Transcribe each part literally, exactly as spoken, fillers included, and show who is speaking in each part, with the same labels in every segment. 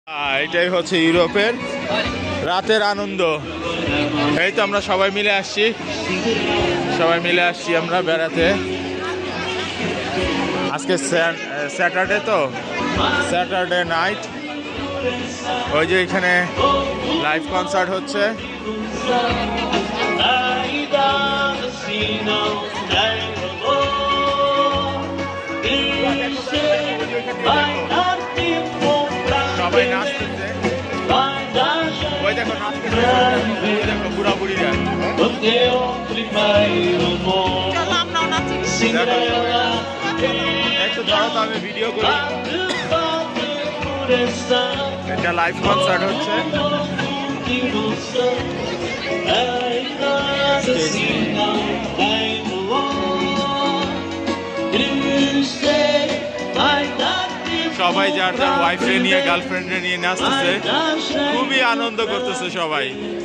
Speaker 1: এটাই হচ্ছে ইউরোপের রাতের আনন্দ। এই তো আমরা সবাই মিলে আসছি সবাই মিলে আসছি আমরা বেড়াতে। আজকে স্যাটারডে, তো স্যাটারডে নাইট। ওই যে এখানে লাইভ কনসার্ট হচ্ছে। সবাই নাচতেছে, ওই দেখো নাচতেছে, দেখো বুড়া বুড়িরা। একটু ধরো তো, আমি ভিডিও করি। এটা লাইভ কনসার্ট হচ্ছে। সবাই যার যার ওয়াইফে নিয়ে গার্লফ্রেন্ডে নিয়ে নাচতেছে, খুবই আনন্দ করতেছে সবাই।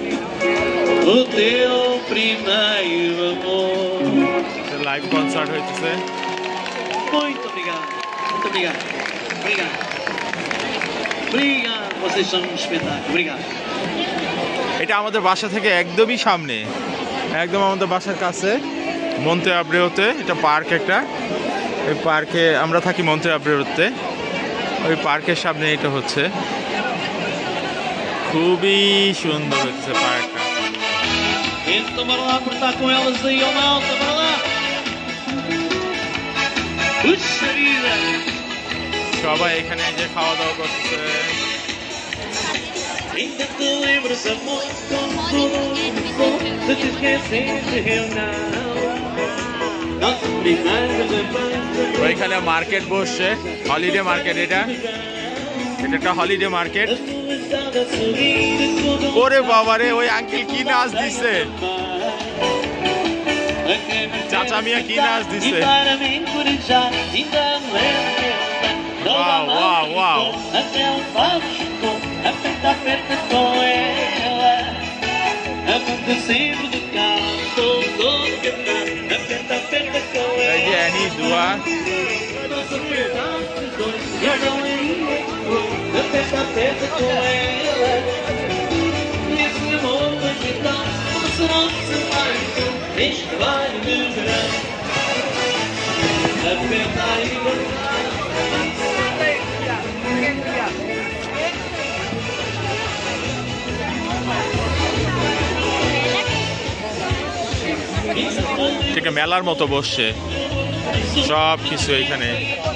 Speaker 1: লাইভ কনসার্ট হইতেছে।
Speaker 2: Muito obrigado, muito obrigado, obrigado, obrigado, vocês são um espetáculo, obrigado.
Speaker 1: এটা আমাদের বাসা থেকে একদমই সামনে, একদম আমাদের বাসার কাছে, মন্তে আব্রেওতে। এটা পার্ক একটা, এই পার্কে আমরা থাকি মন্তে আব্রেওতে। ওই পার্কের সামনে এটা হচ্ছে, খুবই সুন্দর হচ্ছে পার্কটা। সবাই এখানে যে খাওয়া দাওয়া করতেছে। ওইখানে মার্কেট বসছে, হলিডে মার্কেট। এটা এটা একটা হলিডে মার্কেট। ওরে বাবারে, ওই আঙ্কেল কি নাচ দিচ্ছে, চাচা মিয়া কি নাচ দিচ্ছে। Uau, uau, uau. Aí é Nidua. ঠিক মেলার মতো বসছে সব কিছু এখানে।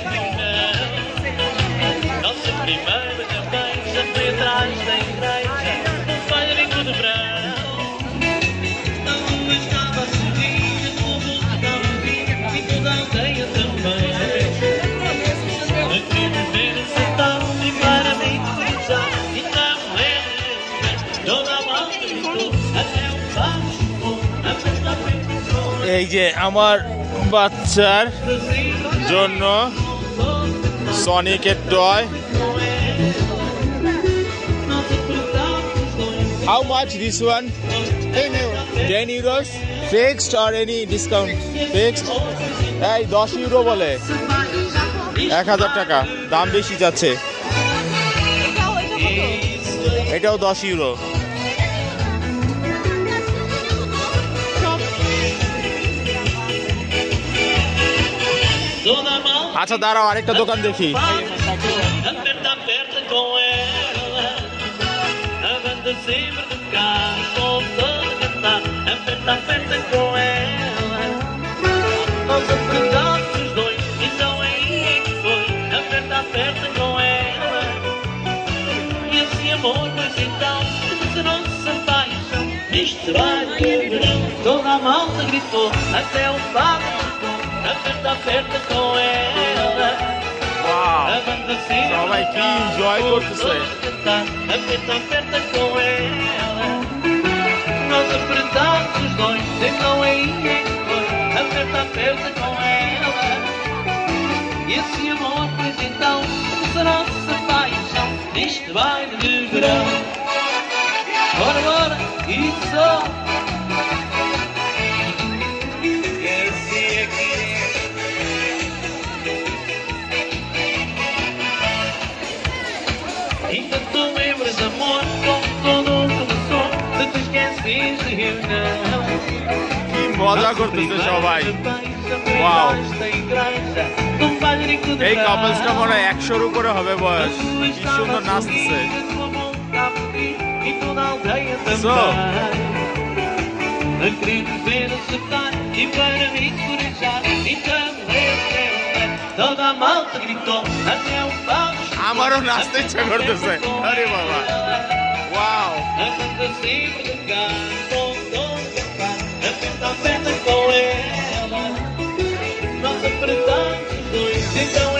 Speaker 1: এই যে আমার বাচ্চার জন্য সনিকের toy. How much this one? ten euros. Fixed or any discount? Fixed. এই দশ ইউরো বলে, এক হাজার টাকা দাম বেশি যাচ্ছে। এটাও দশ ইউরো। আচ্ছা দাঁড়াও, আরেকটা দোকান দেখি।
Speaker 2: Toda a malta gritou, até o padre ficou, aperta, aperta com ela.
Speaker 1: Uau!
Speaker 2: A banda sempre
Speaker 1: সবাই কি এনজয় করতেছে।
Speaker 2: Aperta, aperta com ela. Nós apertamos os dois, então aí é que foi. Aperta, aperta com ela. E esse amor, pois então, será nossa paixão neste baile de verão. Bora, bora, isso! Ainda tu lembras, amor, como tudo começou, se te esqueces de eu não.
Speaker 1: কি মজা করতেছে সবাই wow এই কাপলসটা মনে হয় একশোর উপরে হবে বয়স কি সুন্দর নাচতেছে So. আমারও নাচতে ইচ্ছা করতেছে আরে বাবা wow
Speaker 2: Nós apertamos os dois, então